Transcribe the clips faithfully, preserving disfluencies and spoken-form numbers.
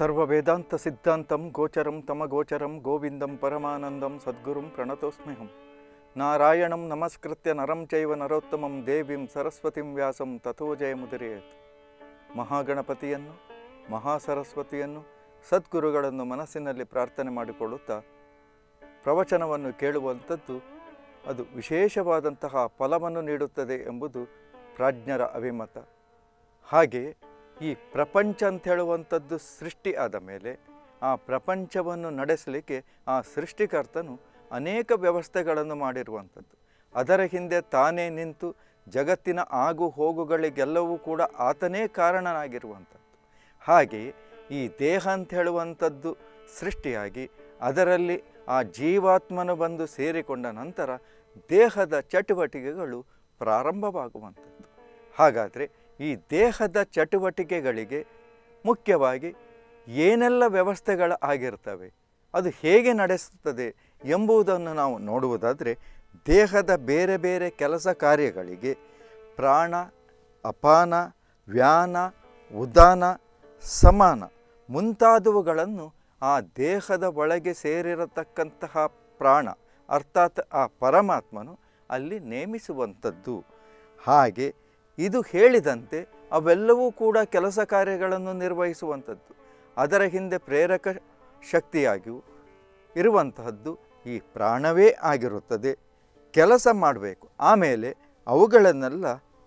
ಸರ್ವ ವೇದಾಂತ ಸಿದ್ಧಾಂತಂ ಗೋಚರಂ ತಮಗೋಚರಂ ಗೋವಿಂದಂ ಪರಮಾನಂದಂ ಸದ್ಗುರುಂ ಪ್ರಣತೋಸ್ಮ್ಯಹಂ. ನಾರಾಯಣಂ ನಮಸ್ಕೃತ್ಯ ನರಂ ಚೈವ ನರೋತ್ತಮಂ ದೇವಿಂ ಸರಸ್ವತಿಂ ವ್ಯಾಸಂ ತಥೋ ಜಯಮುದಿರೇತ್. ಮಹಾಗಣಪತಿಯನ್ನು, ಮಹಾಸರಸ್ವತಿಯನ್ನು, ಸದ್ಗುರುಗಳನ್ನು ಮನಸ್ಸಿನಲ್ಲಿ ಪ್ರಾರ್ಥನೆ ಮಾಡಿಕೊಳ್ಳುತ್ತಾ ಪ್ರವಚನವನ್ನು ಕೇಳುವಂಥದ್ದು ಅದು ವಿಶೇಷವಾದಂತಹ ಫಲವನ್ನು ನೀಡುತ್ತದೆ ಎಂಬುದು ಪ್ರಾಜ್ಞರ ಅಭಿಮತ. ಹಾಗೆಯೇ ಈ ಪ್ರಪಂಚ ಅಂತ ಹೇಳುವಂಥದ್ದು ಸೃಷ್ಟಿ ಆದ ಮೇಲೆ ಆ ಪ್ರಪಂಚವನ್ನು ನಡೆಸಲಿಕ್ಕೆ ಆ ಸೃಷ್ಟಿಕರ್ತನು ಅನೇಕ ವ್ಯವಸ್ಥೆಗಳನ್ನು ಮಾಡಿರುವಂಥದ್ದು. ಅದರ ಹಿಂದೆ ತಾನೇ ನಿಂತು ಜಗತ್ತಿನ ಆಗು ಹೋಗುಗಳಿಗೆಲ್ಲವೂ ಕೂಡ ಆತನೇ ಕಾರಣನಾಗಿರುವಂಥದ್ದು. ಹಾಗೆಯೇ ಈ ದೇಹ ಅಂತ ಹೇಳುವಂಥದ್ದು ಸೃಷ್ಟಿಯಾಗಿ ಅದರಲ್ಲಿ ಆ ಜೀವಾತ್ಮನು ಬಂದು ಸೇರಿಕೊಂಡ ನಂತರ ದೇಹದ ಚಟುವಟಿಕೆಗಳು ಪ್ರಾರಂಭವಾಗುವಂಥದ್ದು. ಹಾಗಾದರೆ ಈ ದೇಹದ ಚಟುವಟಿಕೆಗಳಿಗೆ ಮುಖ್ಯವಾಗಿ ಏನೆಲ್ಲ ವ್ಯವಸ್ಥೆಗಳು ಆಗಿರ್ತವೆ, ಅದು ಹೇಗೆ ನಡೆಸುತ್ತದೆ ಎಂಬುದನ್ನು ನಾವು ನೋಡುವುದಾದರೆ, ದೇಹದ ಬೇರೆ ಬೇರೆ ಕೆಲಸ ಕಾರ್ಯಗಳಿಗೆ ಪ್ರಾಣ, ಅಪಾನ, ವ್ಯಾನ, ಉದಾನ, ಸಮಾನ ಮುಂತಾದವುಗಳನ್ನು ಆ ದೇಹದ ಒಳಗೆ ಸೇರಿರತಕ್ಕಂತಹ ಪ್ರಾಣ ಅರ್ಥಾತ್ ಆ ಪರಮಾತ್ಮನು ಅಲ್ಲಿ ನೇಮಿಸುವಂಥದ್ದು. ಹಾಗೆ ಇದು ಹೇಳಿದಂತೆ ಅವೆಲ್ಲವೂ ಕೂಡ ಕೆಲಸ ಕಾರ್ಯಗಳನ್ನು ನಿರ್ವಹಿಸುವಂಥದ್ದು. ಅದರ ಹಿಂದೆ ಪ್ರೇರಕ ಶಕ್ತಿಯಾಗಿಯೂ ಇರುವಂತಹದ್ದು ಈ ಪ್ರಾಣವೇ ಆಗಿರುತ್ತದೆ. ಕೆಲಸ ಮಾಡಬೇಕು. ಆಮೇಲೆ ಅವುಗಳನ್ನೆಲ್ಲ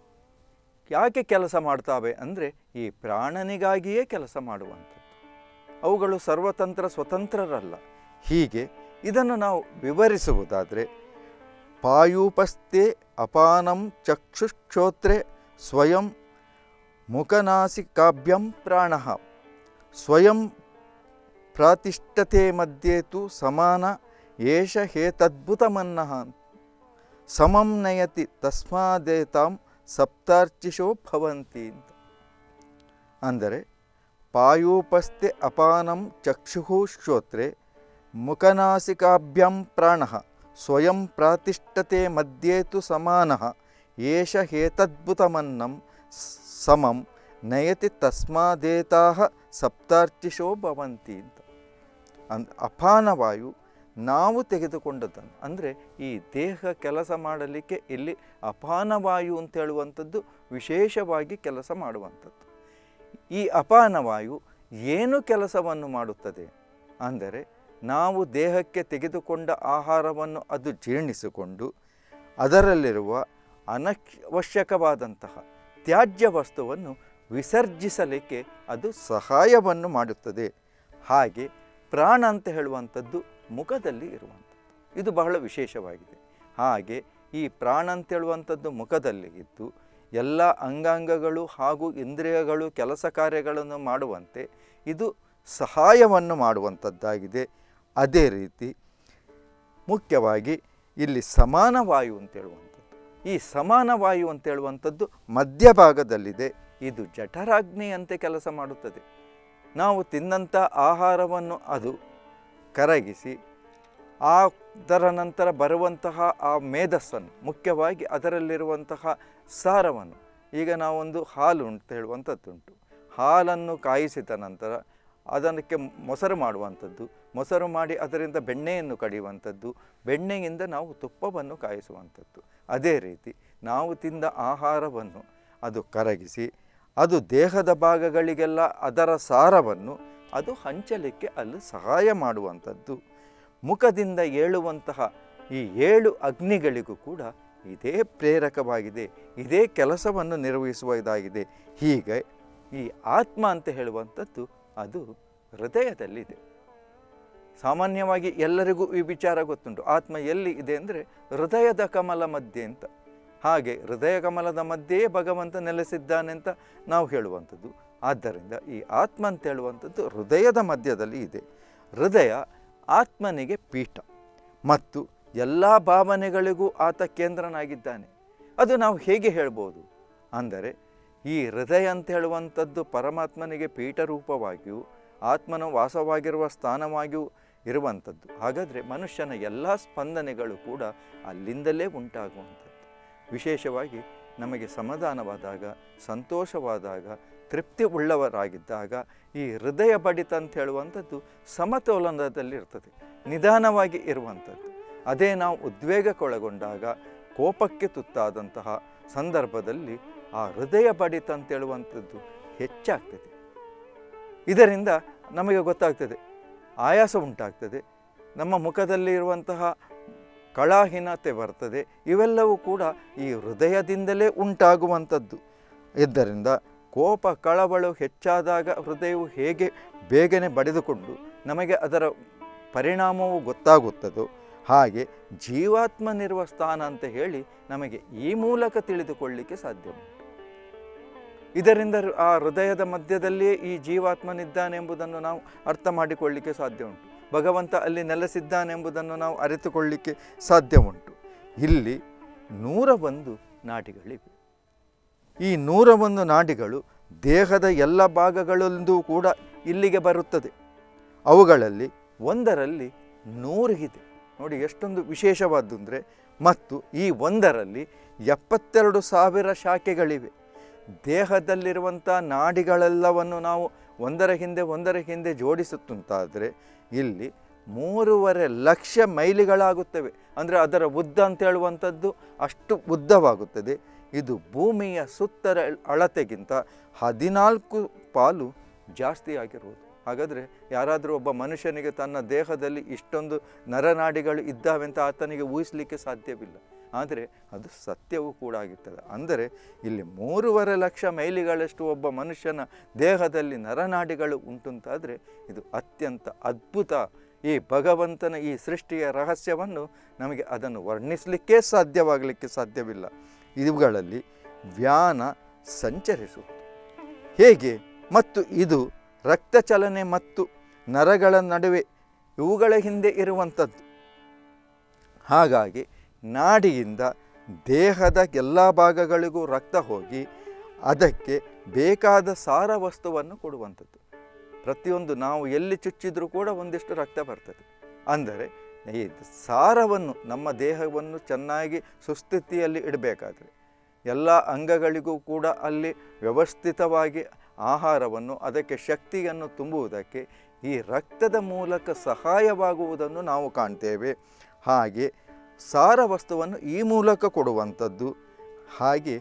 ಯಾಕೆ ಕೆಲಸ ಮಾಡ್ತಾವೆ ಅಂದರೆ ಈ ಪ್ರಾಣನಿಗಾಗಿಯೇ ಕೆಲಸ ಮಾಡುವಂಥದ್ದು. ಅವುಗಳು ಸರ್ವತಂತ್ರ ಸ್ವತಂತ್ರರಲ್ಲ. ಹೀಗೆ ಇದನ್ನು ನಾವು ವಿವರಿಸುವುದಾದರೆ, ಪಾಯೂಪಸ್ಥೆ ಅಪಾನಂ ಚಕ್ಷುಶ್ಚೋತ್ರೆ ಸ್ವಯಂ ಮುಖನಾಸಿಕಾಭ್ಯಂ ಪ್ರಾಣ ಸ್ವಯಂ ಪ್ರಾತಿಷ್ಠತೆ ಮಧ್ಯೆ ತು ಸಮಾನ ಏಷ ಹೇತದ್ಭುತಮನ್ನಃ ಸಮಂ ನಯತಿ ತಸ್ಮಾದೇತಾಂ ಸಪ್ತಾರ್ಚಿಷೋ ಭವಂತಿ ಅಂತ. ಅಂದರೆ ಪಾಯೂಪಸ್ಥೆ ಅಪಾನಂ ಚಕ್ಷು ಶ್ರೋತ್ರೆ ಮುಖನಾಸಿಕಾಭ್ಯಂ ಪ್ರಾಣ ಸ್ವಯಂ ಪ್ರಾತಿಷ್ಠತೆ ಮಧ್ಯೆ ತು ಸಮಾನಃ ಏಷ ಹೇತದ್ಭುತಮನ್ನಂ ಸಮಂ ನಯತಿ ತಸ್ಮಾದೇತಾಹ ಸಪ್ತಾರ್ಚಿಷೋ ಭವಂತಿ ಅಂತ. ಅಂದ್ ಅಪಾನವಾಯು ನಾವು ತೆಗೆದುಕೊಂಡದ್ದನ್ನು, ಅಂದರೆ ಈ ದೇಹ ಕೆಲಸ ಮಾಡಲಿಕ್ಕೆ ಇಲ್ಲಿ ಅಪಾನವಾಯು ಅಂತ ಹೇಳುವಂಥದ್ದು ವಿಶೇಷವಾಗಿ ಕೆಲಸ ಮಾಡುವಂಥದ್ದು. ಈ ಅಪಾನವಾಯು ಏನು ಕೆಲಸವನ್ನು ಮಾಡುತ್ತದೆ ಅಂದರೆ, ನಾವು ದೇಹಕ್ಕೆ ತೆಗೆದುಕೊಂಡ ಆಹಾರವನ್ನು ಅದು ಜೀರ್ಣಿಸಿಕೊಂಡು ಅದರಲ್ಲಿರುವ ಅನವಶ್ಯಕವಾದಂತಹ ತ್ಯಾಜ್ಯ ವಸ್ತುವನ್ನು ವಿಸರ್ಜಿಸಲಿಕ್ಕೆ ಅದು ಸಹಾಯವನ್ನು ಮಾಡುತ್ತದೆ. ಹಾಗೆ ಪ್ರಾಣ ಅಂತ ಹೇಳುವಂಥದ್ದು ಮುಖದಲ್ಲಿ ಇರುವಂಥದ್ದು. ಇದು ಬಹಳ ವಿಶೇಷವಾಗಿದೆ. ಹಾಗೆ ಈ ಪ್ರಾಣ ಅಂತ ಹೇಳುವಂಥದ್ದು ಮುಖದಲ್ಲಿ ಇದ್ದು ಎಲ್ಲ ಅಂಗಾಂಗಗಳು ಹಾಗೂ ಇಂದ್ರಿಯಗಳು ಕೆಲಸ ಕಾರ್ಯಗಳನ್ನು ಮಾಡುವಂತೆ ಇದು ಸಹಾಯವನ್ನು ಮಾಡುವಂಥದ್ದಾಗಿದೆ. ಅದೇ ರೀತಿ ಮುಖ್ಯವಾಗಿ ಇಲ್ಲಿ ಸಮಾನ ವಾಯು ಅಂತೇಳುವಂಥದ್ದು. ಈ ಸಮಾನ ವಾಯು ಅಂತೇಳುವಂಥದ್ದು ಮಧ್ಯಭಾಗದಲ್ಲಿದೆ. ಇದು ಜಠರಾಗ್ನಿಯಂತೆ ಕೆಲಸ ಮಾಡುತ್ತದೆ. ನಾವು ತಿನ್ನಂಥ ಆಹಾರವನ್ನು ಅದು ಕರಗಿಸಿ ಅದರ ನಂತರ ಬರುವಂತಹ ಆ ಮೇಧಸ್ಸನ್ನು, ಮುಖ್ಯವಾಗಿ ಅದರಲ್ಲಿರುವಂತಹ ಸಾರವನ್ನು, ಈಗ ನಾವೊಂದು ಹಾಲು ಅಂತ ಹೇಳುವಂಥದ್ದುಂಟು. ಹಾಲನ್ನು ಕಾಯಿಸಿದ ನಂತರ ಅದಕ್ಕೆ ಮೊಸರು ಮಾಡುವಂಥದ್ದು, ಮೊಸರು ಮಾಡಿ ಅದರಿಂದ ಬೆಣ್ಣೆಯನ್ನು ಕಡಿಯುವಂಥದ್ದು, ಬೆಣ್ಣೆಯಿಂದ ನಾವು ತುಪ್ಪವನ್ನು ಕಾಯಿಸುವಂಥದ್ದು. ಅದೇ ರೀತಿ ನಾವು ತಿಂದ ಆಹಾರವನ್ನು ಅದು ಕರಗಿಸಿ ಅದು ದೇಹದ ಭಾಗಗಳಿಗೆಲ್ಲ ಅದರ ಸಾರವನ್ನು ಅದು ಹಂಚಲಿಕ್ಕೆ ಅಲ್ಲಿ ಸಹಾಯ ಮಾಡುವಂಥದ್ದು. ಮುಖದಿಂದ ಏಳುವಂತಹ ಈ ಏಳು ಅಗ್ನಿಗಳಿಗೂ ಕೂಡ ಇದೇ ಪ್ರೇರಕವಾಗಿದೆ, ಇದೇ ಕೆಲಸವನ್ನು ನಿರ್ವಹಿಸುವುದಾಗಿದೆ. ಹೀಗೆ ಈ ಆತ್ಮ ಅಂತ ಹೇಳುವಂಥದ್ದು ಅದು ಹೃದಯದಲ್ಲಿದೆ. ಸಾಮಾನ್ಯವಾಗಿ ಎಲ್ಲರಿಗೂ ಈ ವಿಚಾರ ಗೊತ್ತುಂಟು, ಆತ್ಮ ಎಲ್ಲಿ ಇದೆ ಅಂದರೆ ಹೃದಯದ ಕಮಲ ಮಧ್ಯೆ ಅಂತ. ಹಾಗೆ ಹೃದಯ ಕಮಲದ ಮಧ್ಯೆಯೇ ಭಗವಂತ ನೆಲೆಸಿದ್ದಾನೆ ಅಂತ ನಾವು ಹೇಳುವಂಥದ್ದು. ಆದ್ದರಿಂದ ಈ ಆತ್ಮ ಅಂತ ಹೇಳುವಂಥದ್ದು ಹೃದಯದ ಮಧ್ಯದಲ್ಲಿ ಇದೆ. ಹೃದಯ ಆತ್ಮನಿಗೆ ಪೀಠ ಮತ್ತು ಎಲ್ಲ ಭಾವನೆಗಳಿಗೂ ಆತ ಕೇಂದ್ರನಾಗಿದ್ದಾನೆ. ಅದು ನಾವು ಹೇಗೆ ಹೇಳ್ಬೋದು ಅಂದರೆ, ಈ ಹೃದಯ ಅಂತ ಹೇಳುವಂಥದ್ದು ಪರಮಾತ್ಮನಿಗೆ ಪೀಠ ರೂಪವಾಗಿಯೂ ಆತ್ಮನ ವಾಸವಾಗಿರುವ ಸ್ಥಾನವಾಗಿಯೂ ಇರುವಂಥದ್ದು. ಹಾಗಾದರೆ ಮನುಷ್ಯನ ಎಲ್ಲ ಸ್ಪಂದನೆಗಳು ಕೂಡ ಅಲ್ಲಿಂದಲೇ ಉಂಟಾಗುವಂಥದ್ದು. ವಿಶೇಷವಾಗಿ ನಮಗೆ ಸಮಾಧಾನವಾದಾಗ, ಸಂತೋಷವಾದಾಗ, ತೃಪ್ತಿ ಉಳ್ಳವರಾಗಿದ್ದಾಗ ಈ ಹೃದಯ ಬಡಿತ ಅಂತ ಹೇಳುವಂಥದ್ದು ಸಮತೋಲನದಲ್ಲಿ ಇರ್ತದೆ, ನಿಧಾನವಾಗಿ ಇರುವಂಥದ್ದು. ಅದೇ ನಾವು ಉದ್ವೇಗಕ್ಕೊಳಗೊಂಡಾಗ, ಕೋಪಕ್ಕೆ ತುತ್ತಾದಂತಹ ಸಂದರ್ಭದಲ್ಲಿ ಆ ಹೃದಯ ಬಡಿತ ಅಂತ ಹೇಳುವಂಥದ್ದು ಹೆಚ್ಚಾಗ್ತದೆ. ಇದರಿಂದ ನಮಗೆ ಗೊತ್ತಾಗ್ತದೆ, ಆಯಾಸ ಉಂಟಾಗ್ತದೆ, ನಮ್ಮ ಮುಖದಲ್ಲಿ ಇರುವಂತಹ ಕಳಾಹೀನತೆ ಬರ್ತದೆ. ಇವೆಲ್ಲವೂ ಕೂಡ ಈ ಹೃದಯದಿಂದಲೇ ಉಂಟಾಗುವಂಥದ್ದು. ಇದರಿಂದ ಕೋಪ ಕಳವಳು ಹೆಚ್ಚಾದಾಗ ಹೃದಯವು ಹೇಗೆ ಬೇಗನೆ ಬಡಿದುಕೊಂಡು ನಮಗೆ ಅದರ ಪರಿಣಾಮವು ಗೊತ್ತಾಗುತ್ತದೋ ಹಾಗೆ ಜೀವಾತ್ಮನಿರುವ ಸ್ಥಾನ ಅಂತ ಹೇಳಿ ನಮಗೆ ಈ ಮೂಲಕ ತಿಳಿದುಕೊಳ್ಳಲಿಕ್ಕೆ ಸಾಧ್ಯ ಉಂಟು. ಇದರಿಂದ ಆ ಹೃದಯದ ಮಧ್ಯದಲ್ಲಿಯೇ ಈ ಜೀವಾತ್ಮನಿದ್ದಾನೆಂಬುದನ್ನು ನಾವು ಅರ್ಥ ಮಾಡಿಕೊಳ್ಳಲಿಕ್ಕೆ ಸಾಧ್ಯ ಉಂಟು. ಭಗವಂತ ಅಲ್ಲಿ ನೆಲೆಸಿದ್ದಾನೆಂಬುದನ್ನು ನಾವು ಅರಿತುಕೊಳ್ಳಲಿಕ್ಕೆ ಸಾಧ್ಯ ಉಂಟು. ಇಲ್ಲಿ ನೂರ ಒಂದು ನಾಡಿಗಳಿವೆ. ಈ ನೂರ ಒಂದು ನಾಡಿಗಳು ದೇಹದ ಎಲ್ಲ ಭಾಗಗಳಲ್ಲೂ ಕೂಡ ಇಲ್ಲಿಗೆ ಬರುತ್ತದೆ. ಅವುಗಳಲ್ಲಿ ಒಂದರಲ್ಲಿ ನೂರು ಇದೆ. ನೋಡಿ ಎಷ್ಟೊಂದು ವಿಶೇಷವಾದ್ದು ಅಂದರೆ, ಮತ್ತು ಈ ಒಂದರಲ್ಲಿ ಎಪ್ಪತ್ತೆರಡು ಸಾವಿರ ಶಾಖೆಗಳಿವೆ. ದೇಹದಲ್ಲಿರುವಂಥ ನಾಡಿಗಳೆಲ್ಲವನ್ನು ನಾವು ಒಂದರ ಹಿಂದೆ ಒಂದರ ಹಿಂದೆ ಜೋಡಿಸುತ್ತಂತಾದರೆ ಇಲ್ಲಿ ಮೂರುವರೆ ಲಕ್ಷ ಮೈಲಿಗಳಾಗುತ್ತವೆ. ಅಂದರೆ ಅದರ ಉದ್ದ ಅಂತ ಹೇಳುವಂಥದ್ದು ಅಷ್ಟು ಉದ್ದವಾಗುತ್ತದೆ. ಇದು ಭೂಮಿಯ ಸುತ್ತರ ಅಳತೆಗಿಂತ ಹದಿನಾಲ್ಕು ಪಾಲು ಜಾಸ್ತಿ ಆಗಿರುವುದು. ಹಾಗಾದರೆ ಯಾರಾದರೂ ಒಬ್ಬ ಮನುಷ್ಯನಿಗೆ ತನ್ನ ದೇಹದಲ್ಲಿ ಇಷ್ಟೊಂದು ನರನಾಡಿಗಳು ಇದ್ದಾವೆ ಅಂತ ಆತನಿಗೆ ಊಹಿಸಲಿಕ್ಕೆ ಸಾಧ್ಯವಿಲ್ಲ. ಆದರೆ ಅದು ಸತ್ಯವೂ ಕೂಡ ಆಗಿರ್ತದೆ. ಅಂದರೆ ಇಲ್ಲಿ ಮೂರುವರೆ ಲಕ್ಷ ಮೈಲಿಗಳಷ್ಟು ಒಬ್ಬ ಮನುಷ್ಯನ ದೇಹದಲ್ಲಿ ನರನಾಡಿಗಳು ಉಂಟುಂತಾದರೆ ಇದು ಅತ್ಯಂತ ಅದ್ಭುತ. ಈ ಭಗವಂತನ ಈ ಸೃಷ್ಟಿಯ ರಹಸ್ಯವನ್ನು ನಮಗೆ ಅದನ್ನು ವರ್ಣಿಸಲಿಕ್ಕೇ ಸಾಧ್ಯವಾಗಲಿಕ್ಕೆ ಸಾಧ್ಯವಿಲ್ಲ. ಇವುಗಳಲ್ಲಿ ವ್ಯಾನ ಸಂಚರಿಸುವುದು ಹೇಗೆ, ಮತ್ತು ಇದು ರಕ್ತ ಚಲನೆ ಮತ್ತು ನರಗಳ ನಡುವೆ ಇವುಗಳ ಹಿಂದೆ ಇರುವಂಥದ್ದು. ಹಾಗಾಗಿ ನಾಡಿಯಿಂದ ದೇಹದ ಎಲ್ಲ ಭಾಗಗಳಿಗೂ ರಕ್ತ ಹೋಗಿ ಅದಕ್ಕೆ ಬೇಕಾದ ಸಾರ ವಸ್ತುವನ್ನು ಕೊಡುವಂಥದ್ದು. ಪ್ರತಿಯೊಂದು ನಾವು ಎಲ್ಲಿ ಚುಚ್ಚಿದ್ರೂ ಕೂಡ ಒಂದಿಷ್ಟು ರಕ್ತ ಬರ್ತದೆ. ಅಂದರೆ ಈ ಸಾರವನ್ನು ನಮ್ಮ ದೇಹವನ್ನು ಚೆನ್ನಾಗಿ ಸುಸ್ಥಿತಿಯಲ್ಲಿ ಇಡಬೇಕಾದ್ರೆ ಎಲ್ಲ ಅಂಗಗಳಿಗೂ ಕೂಡ ಅಲ್ಲಿ ವ್ಯವಸ್ಥಿತವಾಗಿ ಆಹಾರವನ್ನು, ಅದಕ್ಕೆ ಶಕ್ತಿಯನ್ನು ತುಂಬುವುದಕ್ಕೆ ಈ ರಕ್ತದ ಮೂಲಕ ಸಹಾಯವಾಗುವುದನ್ನು ನಾವು ಕಾಣ್ತೇವೆ. ಹಾಗೆ ಸಾರ ವಸ್ತುವನ್ನು ಈ ಮೂಲಕ ಕೊಡುವಂಥದ್ದು. ಹಾಗೆ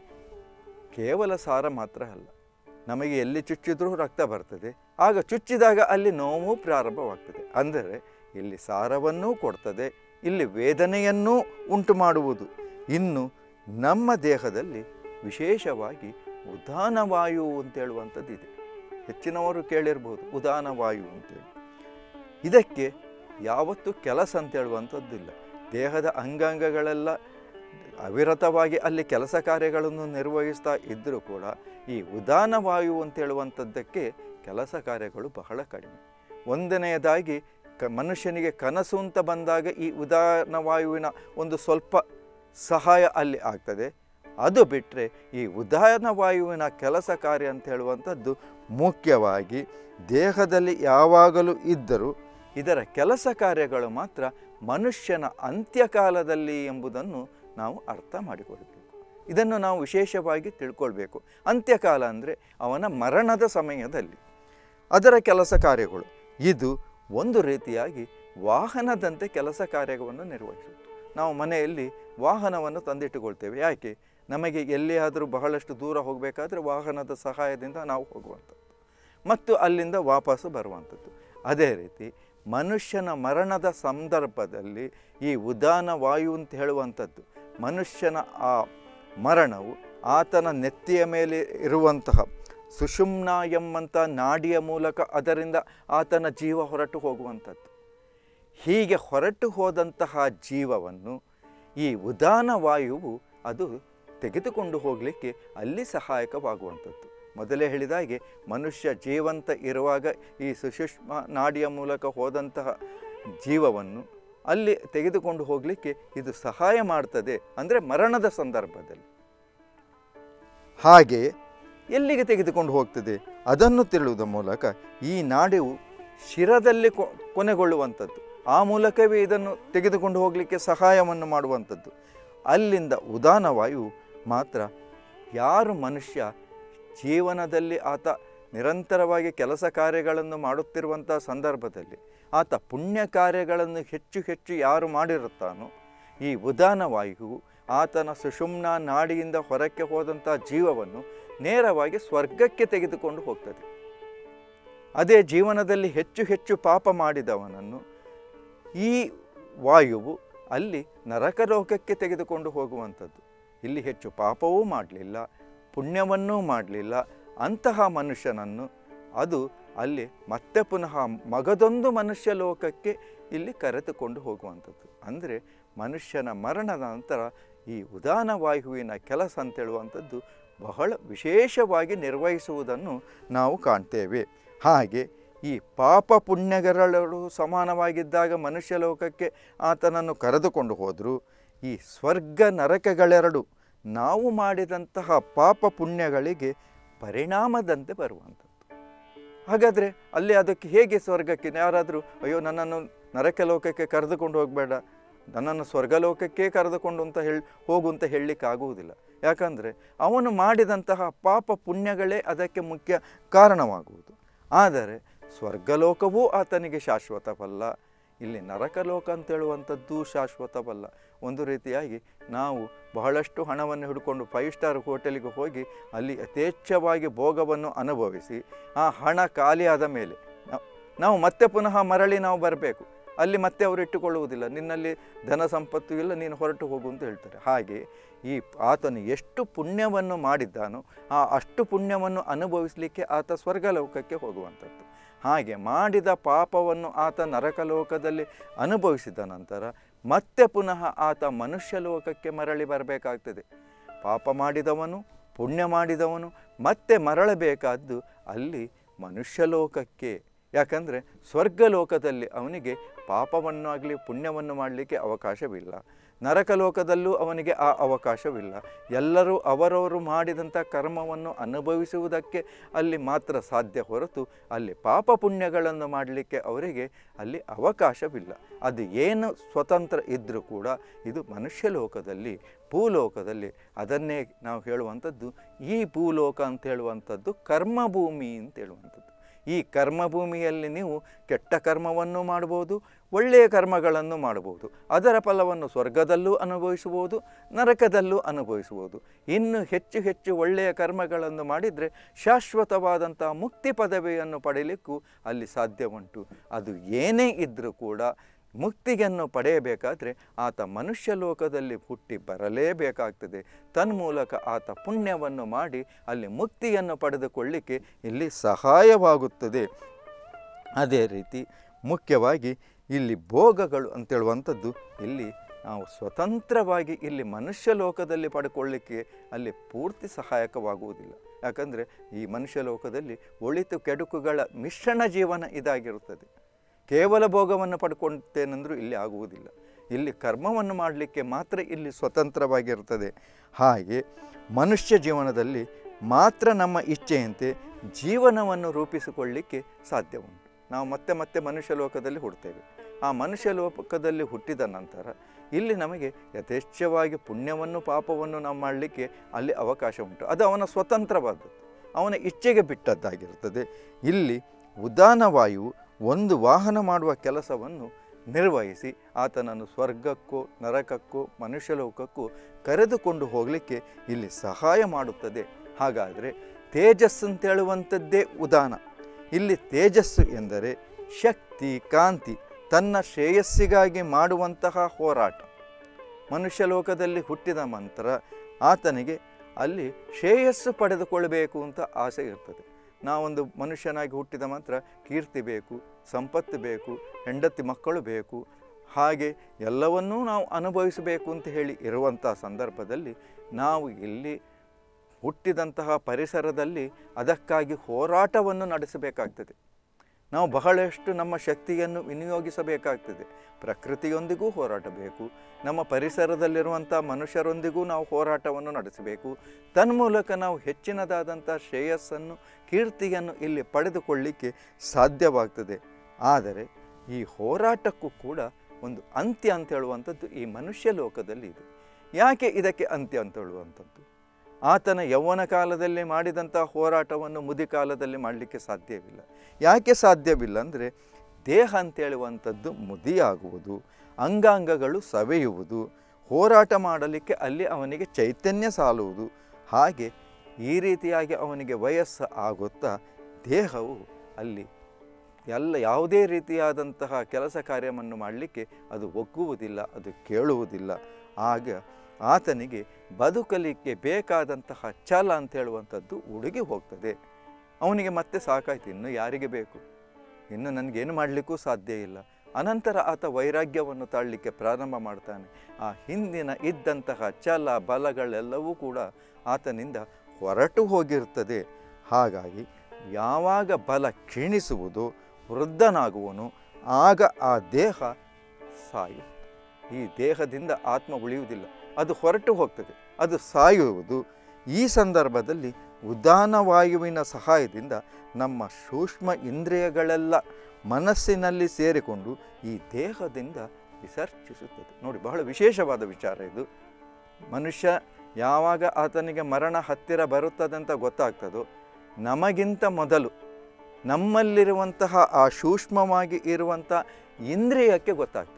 ಕೇವಲ ಸಾರ ಮಾತ್ರ ಅಲ್ಲ, ನಮಗೆ ಎಲ್ಲಿ ಚುಚ್ಚಿದ್ರೂ ರಕ್ತ ಬರ್ತದೆ. ಆಗ ಚುಚ್ಚಿದಾಗ ಅಲ್ಲಿ ನೋವು ಪ್ರಾರಂಭವಾಗ್ತದೆ. ಅಂದರೆ ಇಲ್ಲಿ ಸಾರವನ್ನೂ ಕೊಡ್ತದೆ, ಇಲ್ಲಿ ವೇದನೆಯನ್ನೂ ಉಂಟು ಮಾಡುವುದು. ಇನ್ನು ನಮ್ಮ ದೇಹದಲ್ಲಿ ವಿಶೇಷವಾಗಿ ಉದಾನವಾಯು ಅಂತೇಳುವಂಥದ್ದು ಇದೆ. ಹೆಚ್ಚಿನವರು ಕೇಳಿರ್ಬೋದು ಉದಾನವಾಯು ಅಂತೇಳಿ. ಇದಕ್ಕೆ ಯಾವತ್ತೂ ಕೆಲಸ ಅಂತೇಳುವಂಥದ್ದಿಲ್ಲ. ದೇಹದ ಅಂಗಾಂಗಗಳೆಲ್ಲ ಅವಿರತವಾಗಿ ಅಲ್ಲಿ ಕೆಲಸ ಕಾರ್ಯಗಳನ್ನು ನಿರ್ವಹಿಸ್ತಾ ಇದ್ದರೂ ಕೂಡ ಈ ಉದಾನವಾಯು ಅಂತೇಳುವಂಥದ್ದಕ್ಕೆ ಕೆಲಸ ಕಾರ್ಯಗಳು ಬಹಳ ಕಡಿಮೆ. ಒಂದನೆಯದಾಗಿ ಕ ಮನುಷ್ಯನಿಗೆ ಕನಸು ಅಂತ ಬಂದಾಗ ಈ ಉದಾನವಾಯುವಿನ ಒಂದು ಸ್ವಲ್ಪ ಸಹಾಯ ಅಲ್ಲಿ ಆಗ್ತದೆ. ಅದು ಬಿಟ್ಟರೆ ಈ ಉದಾನವಾಯುವಿನ ಕೆಲಸ ಕಾರ್ಯ ಅಂತ ಹೇಳುವಂಥದ್ದು ಮುಖ್ಯವಾಗಿ ದೇಹದಲ್ಲಿ ಯಾವಾಗಲೂ ಇದ್ದರೂ ಇದರ ಕೆಲಸ ಕಾರ್ಯಗಳು ಮಾತ್ರ ಮನುಷ್ಯನ ಅಂತ್ಯಕಾಲದಲ್ಲಿ ಎಂಬುದನ್ನು ನಾವು ಅರ್ಥ ಮಾಡಿಕೊಳ್ಬೇಕು. ಇದನ್ನು ನಾವು ವಿಶೇಷವಾಗಿ ತಿಳ್ಕೊಳ್ಬೇಕು. ಅಂತ್ಯಕಾಲ ಅಂದರೆ ಅವನ ಮರಣದ ಸಮಯದಲ್ಲಿ ಅದರ ಕೆಲಸ ಕಾರ್ಯಗಳು. ಇದು ಒಂದು ರೀತಿಯಾಗಿ ವಾಹನದಂತೆ ಕೆಲಸ ಕಾರ್ಯವನ್ನು ನಿರ್ವಹಿಸುತ್ತೆ. ನಾವು ಮನೆಯಲ್ಲಿ ವಾಹನವನ್ನು ತಂದಿಟ್ಟುಕೊಳ್ತೇವೆ. ಯಾಕೆ? ನಮಗೆ ಎಲ್ಲಿಯಾದರೂ ಬಹಳಷ್ಟು ದೂರ ಹೋಗಬೇಕಾದ್ರೆ ವಾಹನದ ಸಹಾಯದಿಂದ ನಾವು ಹೋಗುವಂಥದ್ದು ಮತ್ತು ಅಲ್ಲಿಂದ ವಾಪಸ್ಸು ಬರುವಂಥದ್ದು. ಅದೇ ರೀತಿ ಮನುಷ್ಯನ ಮರಣದ ಸಂದರ್ಭದಲ್ಲಿ ಈ ಉದಾನ ವಾಯು ಅಂತ ಹೇಳುವಂಥದ್ದು, ಮನುಷ್ಯನ ಆ ಮರಣವು ಆತನ ನೆತ್ತಿಯ ಮೇಲೆ ಇರುವಂತಹ ಸುಷುಮ್ನ ಎಂಬಂಥ ನಾಡಿಯ ಮೂಲಕ ಅದರಿಂದ ಆತನ ಜೀವ ಹೊರಟು ಹೋಗುವಂಥದ್ದು. ಹೀಗೆ ಹೊರಟು ಹೋದಂತಹ ಜೀವವನ್ನು ಈ ಉದಾನ ವಾಯುವು ಅದು ತೆಗೆದುಕೊಂಡು ಹೋಗಲಿಕ್ಕೆ ಅಲ್ಲಿ ಸಹಾಯಕವಾಗುವಂಥದ್ದು. ಮೊದಲೇ ಹೇಳಿದ ಹಾಗೆ ಮನುಷ್ಯ ಜೀವಂತ ಇರುವಾಗ ಈ ಸುಷುಮ್ನ ನಾಡಿಯ ಮೂಲಕ ಹೋದಂತಹ ಜೀವವನ್ನು ಅಲ್ಲಿ ತೆಗೆದುಕೊಂಡು ಹೋಗಲಿಕ್ಕೆ ಇದು ಸಹಾಯ ಮಾಡ್ತದೆ. ಅಂದರೆ ಮರಣದ ಸಂದರ್ಭದಲ್ಲಿ. ಹಾಗೆ ಎಲ್ಲಿಗೆ ತೆಗೆದುಕೊಂಡು ಹೋಗ್ತದೆ ಅದನ್ನು ತಿಳಿಯುವುದರ ಮೂಲಕ ಈ ನಾಡಿಯು ಶಿರದಲ್ಲಿ ಕೊನೆಗೊಳ್ಳುವಂಥದ್ದು. ಆ ಮೂಲಕವೇ ಇದನ್ನು ತೆಗೆದುಕೊಂಡು ಹೋಗಲಿಕ್ಕೆ ಸಹಾಯವನ್ನು ಮಾಡುವಂಥದ್ದು. ಅಲ್ಲಿಂದ ಉದಾನವಾಯು ಮಾತ್ರ ಯಾರು ಮನುಷ್ಯ ಜೀವನದಲ್ಲಿ ಆತ ನಿರಂತರವಾಗಿ ಕೆಲಸ ಕಾರ್ಯಗಳನ್ನು ಮಾಡುತ್ತಿರುವಂಥ ಸಂದರ್ಭದಲ್ಲಿ ಆತ ಪುಣ್ಯ ಕಾರ್ಯಗಳನ್ನು ಹೆಚ್ಚು ಹೆಚ್ಚು ಯಾರು ಮಾಡಿರುತ್ತಾನೋ ಈ ಉದಾನ ವಾಯುವು ಆತನ ಸುಷುಮ್ನ ನಾಡಿಯಿಂದ ಹೊರಕ್ಕೆ ಹೋದಂಥ ಜೀವವನ್ನು ನೇರವಾಗಿ ಸ್ವರ್ಗಕ್ಕೆ ತೆಗೆದುಕೊಂಡು ಹೋಗ್ತದೆ. ಅದೇ ಜೀವನದಲ್ಲಿ ಹೆಚ್ಚು ಹೆಚ್ಚು ಪಾಪ ಮಾಡಿದವನನ್ನು ಈ ವಾಯುವು ಅಲ್ಲಿ ನರಕಲೋಕಕ್ಕೆ ತೆಗೆದುಕೊಂಡು ಹೋಗುವಂಥದ್ದು. ಇಲ್ಲಿ ಹೆಚ್ಚು ಪಾಪವೂ ಮಾಡಲಿಲ್ಲ, ಪುಣ್ಯವನ್ನೂ ಮಾಡಲಿಲ್ಲ ಅಂತಹ ಮನುಷ್ಯನನ್ನು ಅದು ಅಲ್ಲಿ ಮತ್ತೆ ಪುನಃ ಮಗದೊಂದು ಮನುಷ್ಯ ಲೋಕಕ್ಕೆ ಇಲ್ಲಿ ಕರೆದುಕೊಂಡು ಹೋಗುವಂಥದ್ದು. ಅಂದರೆ ಮನುಷ್ಯನ ಮರಣದ ನಂತರ ಈ ಉದಾನ ವಾಯುವಿನ ಕೆಲಸ ಅಂತೇಳುವಂಥದ್ದು ಬಹಳ ವಿಶೇಷವಾಗಿ ನಿರ್ವಹಿಸುವುದನ್ನು ನಾವು ಕಾಣ್ತೇವೆ. ಹಾಗೆ ಈ ಪಾಪ ಪುಣ್ಯಗಳೆರಡು ಸಮಾನವಾಗಿದ್ದಾಗ ಮನುಷ್ಯ ಲೋಕಕ್ಕೆ ಆತನನ್ನು ಕರೆದುಕೊಂಡು ಹೋದರೂ ಈ ಸ್ವರ್ಗ ನರಕಗಳೆರಡು ನಾವು ಮಾಡಿದಂತಹ ಪಾಪ ಪುಣ್ಯಗಳಿಗೆ ಪರಿಣಾಮದಂತೆ ಬರುವಂಥದ್ದು. ಹಾಗಾದರೆ ಅಲ್ಲಿ ಅದಕ್ಕೆ ಹೇಗೆ ಸ್ವರ್ಗಕ್ಕೆ ಯಾರಾದರೂ ಅಯ್ಯೋ ನನ್ನನ್ನು ನರಕ ಲೋಕಕ್ಕೆ ಕರೆದುಕೊಂಡು ಹೋಗಬೇಡ, ನನ್ನನ್ನು ಸ್ವರ್ಗಲೋಕಕ್ಕೆ ಕರೆದುಕೊಂಡು ಅಂತ ಹೇಳಿ ಹೋಗು ಅಂತ ಹೇಳಲಿಕ್ಕಾಗುವುದಿಲ್ಲ. ಯಾಕಂದರೆ ಅವನು ಮಾಡಿದಂತಹ ಪಾಪ ಪುಣ್ಯಗಳೇ ಅದಕ್ಕೆ ಮುಖ್ಯ ಕಾರಣವಾಗುವುದು. ಆದರೆ ಸ್ವರ್ಗಲೋಕವೂ ಆತನಿಗೆ ಶಾಶ್ವತವಲ್ಲ, ಇಲ್ಲಿ ನರಕಲೋಕ ಅಂತೇಳುವಂಥದ್ದು ಶಾಶ್ವತವಲ್ಲ. ಒಂದು ರೀತಿಯಾಗಿ ನಾವು ಬಹಳಷ್ಟು ಹಣವನ್ನು ಹಿಡ್ಕೊಂಡು ಫೈವ್ ಸ್ಟಾರ್ ಹೋಟೆಲಿಗೆ ಹೋಗಿ ಅಲ್ಲಿ ಯಥೇಚ್ಛವಾಗಿ ಭೋಗವನ್ನು ಅನುಭವಿಸಿ ಆ ಹಣ ಖಾಲಿಯಾದ ಮೇಲೆ ನಾವು ಮತ್ತೆ ಪುನಃ ಮರಳಿ ನಾವು ಬರಬೇಕು. ಅಲ್ಲಿ ಮತ್ತೆ ಅವರು ಇಟ್ಟುಕೊಳ್ಳುವುದಿಲ್ಲ, ನಿನ್ನಲ್ಲಿ ಧನ ಸಂಪತ್ತು ಇಲ್ಲ, ನೀನು ಹೊರಟು ಹೋಗು ಅಂತ ಹೇಳ್ತಾರೆ. ಹಾಗೆ ಈ ಆತನು ಎಷ್ಟು ಪುಣ್ಯವನ್ನು ಮಾಡಿದ್ದಾನೋ ಆ ಅಷ್ಟು ಪುಣ್ಯವನ್ನು ಅನುಭವಿಸಲಿಕ್ಕೆ ಆತ ಸ್ವರ್ಗಲೋಕಕ್ಕೆ ಹೋಗುವಂಥದ್ದು. ಹಾಗೆ ಮಾಡಿದ ಪಾಪವನ್ನು ಆತ ನರಕಲೋಕದಲ್ಲಿ ಅನುಭವಿಸಿದ ನಂತರ ಮತ್ತೆ ಪುನಃ ಆತ ಮನುಷ್ಯ ಲೋಕಕ್ಕೆ ಮರಳಿ ಬರಬೇಕಾಗ್ತದೆ. ಪಾಪ ಮಾಡಿದವನು ಪುಣ್ಯ ಮಾಡಿದವನು ಮತ್ತೆ ಮರಳಬೇಕಾದ್ದು ಅಲ್ಲಿ ಮನುಷ್ಯ ಲೋಕಕ್ಕೆ. ಯಾಕಂದರೆ ಸ್ವರ್ಗಲೋಕದಲ್ಲಿ ಅವನಿಗೆ ಪಾಪವನ್ನಾಗಲಿ ಪುಣ್ಯವನ್ನು ಮಾಡಲಿಕ್ಕೆ ಅವಕಾಶವಿಲ್ಲ, ನರಕಲೋಕದಲ್ಲೂ ಅವನಿಗೆ ಆ ಅವಕಾಶವಿಲ್ಲ. ಎಲ್ಲರೂ ಅವರವರು ಮಾಡಿದಂಥ ಕರ್ಮವನ್ನು ಅನುಭವಿಸುವುದಕ್ಕೆ ಅಲ್ಲಿ ಮಾತ್ರ ಸಾಧ್ಯ ಹೊರತು ಅಲ್ಲಿ ಪಾಪ ಪುಣ್ಯಗಳನ್ನು ಮಾಡಲಿಕ್ಕೆ ಅವರಿಗೆ ಅಲ್ಲಿ ಅವಕಾಶವಿಲ್ಲ. ಅದು ಏನು ಸ್ವತಂತ್ರ ಇದ್ದರೂ ಕೂಡ ಇದು ಮನುಷ್ಯ ಲೋಕದಲ್ಲಿ ಭೂಲೋಕದಲ್ಲಿ ಅದನ್ನೇ ನಾವು ಹೇಳುವಂಥದ್ದು. ಈ ಭೂಲೋಕ ಅಂತ ಹೇಳುವಂಥದ್ದು ಕರ್ಮಭೂಮಿ ಅಂತ ಹೇಳುವಂಥದ್ದು. ಈ ಕರ್ಮಭೂಮಿಯಲ್ಲಿ ನೀವು ಕೆಟ್ಟ ಕರ್ಮವನ್ನು ಮಾಡ್ಬೋದು, ಒಳ್ಳೆಯ ಕರ್ಮಗಳನ್ನು ಮಾಡ್ಬೋದು. ಅದರ ಫಲವನ್ನು ಸ್ವರ್ಗದಲ್ಲೂ ಅನುಭವಿಸ್ಬೋದು, ನರಕದಲ್ಲೂ ಅನುಭವಿಸ್ಬೋದು. ಇನ್ನು ಹೆಚ್ಚು ಹೆಚ್ಚು ಒಳ್ಳೆಯ ಕರ್ಮಗಳನ್ನು ಮಾಡಿದರೆ ಶಾಶ್ವತವಾದಂಥ ಮುಕ್ತಿ ಪದವಿಯನ್ನು ಪಡೆಯಲಿಕ್ಕೂ ಅಲ್ಲಿ ಸಾಧ್ಯ ಉಂಟು. ಅದು ಏನೇ ಇದ್ದರೂ ಕೂಡ ಮುಕ್ತಿಯನ್ನು ಪಡೆಯಬೇಕಾದರೆ ಆತ ಮನುಷ್ಯ ಲೋಕದಲ್ಲಿ ಹುಟ್ಟಿ ಬರಲೇಬೇಕಾಗ್ತದೆ. ತನ್ಮೂಲಕ ಆತ ಪುಣ್ಯವನ್ನು ಮಾಡಿ ಅಲ್ಲಿ ಮುಕ್ತಿಯನ್ನು ಪಡೆದುಕೊಳ್ಳಿಕ್ಕೆ ಇಲ್ಲಿ ಸಹಾಯವಾಗುತ್ತದೆ. ಅದೇ ರೀತಿ ಮುಖ್ಯವಾಗಿ ಇಲ್ಲಿ ಭೋಗಗಳು ಅಂತೇಳುವಂಥದ್ದು ಇಲ್ಲಿ ನಾವು ಸ್ವತಂತ್ರವಾಗಿ ಇಲ್ಲಿ ಮನುಷ್ಯ ಲೋಕದಲ್ಲಿ ಪಡ್ಕೊಳ್ಳಿಕ್ಕೆ ಅಲ್ಲಿ ಪೂರ್ತಿ ಸಹಾಯಕವಾಗುವುದಿಲ್ಲ. ಯಾಕಂದರೆ ಈ ಮನುಷ್ಯ ಲೋಕದಲ್ಲಿ ಒಳಿತು ಕೆಡುಕುಗಳ ಮಿಶ್ರಣ ಜೀವನ ಇದಾಗಿರುತ್ತದೆ. ಕೇವಲ ಭೋಗವನ್ನು ಪಡ್ಕೊಳ್ತೇನೆಂದರೂ ಇಲ್ಲಿ ಆಗುವುದಿಲ್ಲ. ಇಲ್ಲಿ ಕರ್ಮವನ್ನು ಮಾಡಲಿಕ್ಕೆ ಮಾತ್ರ ಇಲ್ಲಿ ಸ್ವತಂತ್ರವಾಗಿರುತ್ತದೆ. ಹಾಗೆ ಮನುಷ್ಯ ಜೀವನದಲ್ಲಿ ಮಾತ್ರ ನಮ್ಮ ಇಚ್ಛೆಯಂತೆ ಜೀವನವನ್ನು ರೂಪಿಸಿಕೊಳ್ಳಲಿಕ್ಕೆ ಸಾಧ್ಯ ಉಂಟು. ನಾವು ಮತ್ತೆ ಮತ್ತೆ ಮನುಷ್ಯ ಲೋಕದಲ್ಲಿ ಹುಡ್ತೇವೆ. ಆ ಮನುಷ್ಯ ಲೋಕದಲ್ಲಿ ಹುಟ್ಟಿದ ನಂತರ ಇಲ್ಲಿ ನಮಗೆ ಯಥೇಚ್ಛವಾಗಿ ಪುಣ್ಯವನ್ನು ಪಾಪವನ್ನು ನಾವು ಮಾಡಲಿಕ್ಕೆ ಅಲ್ಲಿ ಅವಕಾಶ ಉಂಟು. ಅದು ಅವನ ಸ್ವತಂತ್ರವಾದದ್ದು, ಅವನ ಇಚ್ಛೆಗೆ ಬಿಟ್ಟದ್ದಾಗಿರುತ್ತದೆ. ಇಲ್ಲಿ ಉದಾನವಾಯುವು ಒಂದು ವಾಹನ ಮಾಡುವ ಕೆಲಸವನ್ನು ನಿರ್ವಹಿಸಿ ಆತನನ್ನು ಸ್ವರ್ಗಕ್ಕೂ ನರಕಕ್ಕೂ ಮನುಷ್ಯ ಲೋಕಕ್ಕೂ ಕರೆದುಕೊಂಡು ಹೋಗಲಿಕ್ಕೆ ಇಲ್ಲಿ ಸಹಾಯ ಮಾಡುತ್ತದೆ. ಹಾಗಾದರೆ ತೇಜಸ್ಸು ಅಂತೇಳುವಂಥದ್ದೇ ಉದಾನ. ಇಲ್ಲಿ ತೇಜಸ್ಸು ಎಂದರೆ ಶಕ್ತಿ, ಕಾಂತಿ, ತನ್ನ ಶ್ರೇಯಸ್ಸಿಗಾಗಿ ಮಾಡುವಂತಹ ಹೋರಾಟ. ಮನುಷ್ಯ ಲೋಕದಲ್ಲಿ ಹುಟ್ಟಿದ ನಂತರ ಆತನಿಗೆ ಅಲ್ಲಿ ಶ್ರೇಯಸ್ಸು ಪಡೆದುಕೊಳ್ಳಬೇಕು ಅಂತ ಆಸೆ ಇರ್ತದೆ. ನಾವೊಂದು ಮನುಷ್ಯನಾಗಿ ಹುಟ್ಟಿದ ಮಾತ್ರ ಕೀರ್ತಿ ಬೇಕು, ಸಂಪತ್ತು ಬೇಕು, ಹೆಂಡತಿ ಮಕ್ಕಳು ಬೇಕು, ಹಾಗೆ ಎಲ್ಲವನ್ನೂ ನಾವು ಅನುಭವಿಸಬೇಕು ಅಂತ ಹೇಳಿ ಇರುವಂಥ ಸಂದರ್ಭದಲ್ಲಿ ನಾವು ಇಲ್ಲಿ ಹುಟ್ಟಿದಂತಹ ಪರಿಸರದಲ್ಲಿ ಅದಕ್ಕಾಗಿ ಹೋರಾಟವನ್ನು ನಡೆಸಬೇಕಾಗ್ತದೆ. ನಾವು ಬಹಳಷ್ಟು ನಮ್ಮ ಶಕ್ತಿಯನ್ನು ವಿನಿಯೋಗಿಸಬೇಕಾಗ್ತದೆ. ಪ್ರಕೃತಿಯೊಂದಿಗೂ ಹೋರಾಟ ಬೇಕು, ನಮ್ಮ ಪರಿಸರದಲ್ಲಿರುವಂಥ ಮನುಷ್ಯರೊಂದಿಗೂ ನಾವು ಹೋರಾಟವನ್ನು ನಡೆಸಬೇಕು. ತನ್ಮೂಲಕ ನಾವು ಹೆಚ್ಚಿನದಾದಂಥ ಶ್ರೇಯಸ್ಸನ್ನು, ಕೀರ್ತಿಯನ್ನು ಇಲ್ಲಿ ಪಡೆದುಕೊಳ್ಳಲಿಕ್ಕೆ ಸಾಧ್ಯವಾಗ್ತದೆ. ಆದರೆ ಈ ಹೋರಾಟಕ್ಕೂ ಕೂಡ ಒಂದು ಅಂತ್ಯ ಅಂತ ಹೇಳುವಂಥದ್ದು ಈ ಮನುಷ್ಯ ಲೋಕದಲ್ಲಿ ಇದೆ. ಯಾಕೆ ಇದಕ್ಕೆ ಅಂತ್ಯ ಅಂತ ಹೇಳುವಂಥದ್ದು? ಆತನ ಯೌವನ ಕಾಲದಲ್ಲಿ ಮಾಡಿದಂಥ ಹೋರಾಟವನ್ನು ಮುದಿ ಕಾಲದಲ್ಲಿ ಮಾಡಲಿಕ್ಕೆ ಸಾಧ್ಯವಿಲ್ಲ. ಯಾಕೆ ಸಾಧ್ಯವಿಲ್ಲ ಅಂದರೆ ದೇಹ ಅಂತೇಳುವಂಥದ್ದು ಮುದಿಯಾಗುವುದು, ಅಂಗಾಂಗಗಳು ಸವೆಯುವುದು, ಹೋರಾಟ ಮಾಡಲಿಕ್ಕೆ ಅಲ್ಲಿ ಅವನಿಗೆ ಚೈತನ್ಯ ಸಾಲುವುದು. ಹಾಗೆ ಈ ರೀತಿಯಾಗಿ ಅವನಿಗೆ ವಯಸ್ಸು ಆಗುತ್ತಾ ದೇಹವು ಅಲ್ಲಿ ಎಲ್ಲ ಯಾವುದೇ ರೀತಿಯಾದಂತಹ ಕೆಲಸ ಕಾರ್ಯವನ್ನು ಮಾಡಲಿಕ್ಕೆ ಅದು ಒಗ್ಗುವುದಿಲ್ಲ, ಅದು ಕೇಳುವುದಿಲ್ಲ. ಆಗ ಆತನಿಗೆ ಬದುಕಲಿಕ್ಕೆ ಬೇಕಾದಂತಹ ಛಲ ಅಂತ ಹೇಳುವಂಥದ್ದು ಉಡುಗಿ ಹೋಗ್ತದೆ. ಅವನಿಗೆ ಮತ್ತೆ ಸಾಕಾಯ್ತು, ಇನ್ನು ಯಾರಿಗೆ ಬೇಕು, ಇನ್ನು ನನಗೇನು ಮಾಡಲಿಕ್ಕೂ ಸಾಧ್ಯ ಇಲ್ಲ. ಅನಂತರ ಆತ ವೈರಾಗ್ಯವನ್ನು ತಾಳಲಿಕ್ಕೆ ಪ್ರಾರಂಭ ಮಾಡ್ತಾನೆ. ಆ ಹಿಂದಿನ ಇದ್ದಂತಹ ಛಲ ಬಲಗಳೆಲ್ಲವೂ ಕೂಡ ಆತನಿಂದ ಹೊರಟು ಹೋಗಿರ್ತದೆ. ಹಾಗಾಗಿ ಯಾವಾಗ ಬಲ ಕ್ಷೀಣಿಸುವುದು, ವೃದ್ಧನಾಗುವನು, ಆಗ ಆ ದೇಹ ಸಾಯು. ಈ ದೇಹದಿಂದ ಆತ್ಮ ಉಳಿಯುವುದಿಲ್ಲ, ಅದು ಹೊರಟು ಹೋಗ್ತದೆ, ಅದು ಸಾಯುವುದು. ಈ ಸಂದರ್ಭದಲ್ಲಿ ಉದಾನ ವಾಯುವಿನ ಸಹಾಯದಿಂದ ನಮ್ಮ ಸೂಕ್ಷ್ಮ ಇಂದ್ರಿಯಗಳೆಲ್ಲ ಮನಸ್ಸಿನಲ್ಲಿ ಸೇರಿಕೊಂಡು ಈ ದೇಹದಿಂದ ವಿಸರ್ಜಿಸುತ್ತದೆ. ನೋಡಿ, ಬಹಳ ವಿಶೇಷವಾದ ವಿಚಾರ ಇದು. ಮನುಷ್ಯ ಯಾವಾಗ ಆತನಿಗೆ ಮರಣ ಹತ್ತಿರ ಬರುತ್ತದೆ ಅಂತ ಗೊತ್ತಾಗ್ತದೋ, ನಮಗಿಂತ ಮೊದಲು ನಮ್ಮಲ್ಲಿರುವಂತಹ ಆ ಸೂಕ್ಷ್ಮವಾಗಿ ಇರುವಂಥ ಇಂದ್ರಿಯಕ್ಕೆ ಗೊತ್ತಾಗ್ತದೆ.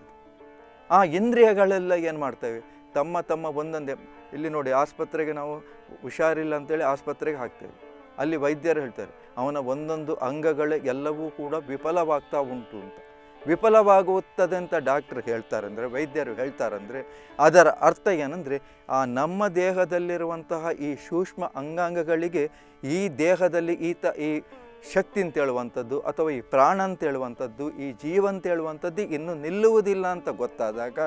ಆ ಇಂದ್ರಿಯಗಳೆಲ್ಲ ಏನು ಮಾಡ್ತವೆ, ತಮ್ಮ ತಮ್ಮ ಒಂದೊಂದೇ. ಇಲ್ಲಿ ನೋಡಿ, ಆಸ್ಪತ್ರೆಗೆ ನಾವು ಹುಷಾರಿಲ್ಲ ಅಂತೇಳಿ ಆಸ್ಪತ್ರೆಗೆ ಹಾಕ್ತೇವೆ. ಅಲ್ಲಿ ವೈದ್ಯರು ಹೇಳ್ತಾರೆ ಅವನ ಒಂದೊಂದು ಅಂಗಗಳು ಎಲ್ಲವೂ ಕೂಡ ವಿಫಲವಾಗ್ತಾ ಉಂಟು ಅಂತ. ವಿಫಲವಾಗುತ್ತದೆ ಅಂತ ಡಾಕ್ಟ್ರು ಹೇಳ್ತಾರೆ ಅಂದರೆ, ವೈದ್ಯರು ಹೇಳ್ತಾರಂದರೆ ಅದರ ಅರ್ಥ ಏನಂದರೆ, ಆ ನಮ್ಮ ದೇಹದಲ್ಲಿರುವಂತಹ ಈ ಸೂಕ್ಷ್ಮ ಅಂಗಾಂಗಗಳಿಗೆ ಈ ದೇಹದಲ್ಲಿ ಈತ ಈ ಶಕ್ತಿ ಅಂತ ಹೇಳುವಂಥದ್ದು ಅಥವಾ ಈ ಪ್ರಾಣ ಅಂತ ಹೇಳುವಂಥದ್ದು, ಈ ಜೀವ ಅಂತ ಹೇಳುವಂಥದ್ದು ಇನ್ನೂ ನಿಲ್ಲುವುದಿಲ್ಲ ಅಂತ ಗೊತ್ತಾದಾಗ,